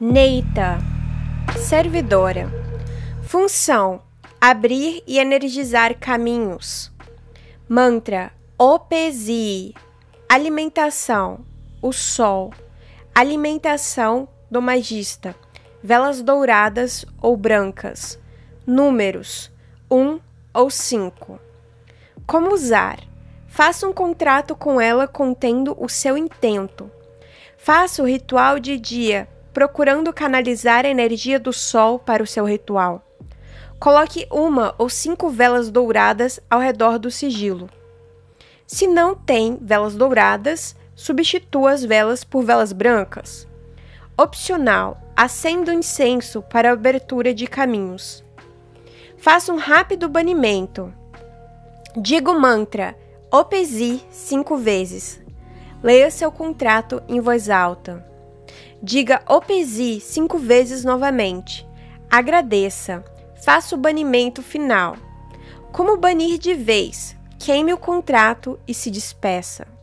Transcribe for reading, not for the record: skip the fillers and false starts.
Neita, servidora. Função: abrir e energizar caminhos. Mantra: OPESI. Alimentação: o sol. Alimentação do magista: velas douradas ou brancas. Números: 1 ou 5. Como usar? Faça um contrato com ela contendo o seu intento. Faça o ritual de dia, procurando canalizar a energia do sol para o seu ritual. Coloque 1 ou 5 velas douradas ao redor do sigilo. Se não tem velas douradas, substitua as velas por velas brancas. Opcional: acenda um incenso para a abertura de caminhos. Faça um rápido banimento. Diga o mantra OPESI 5 vezes. Leia seu contrato em voz alta. Diga OPESI 5 vezes novamente. Agradeça. Faça o banimento final. Como banir de vez? Queime o contrato e se despeça.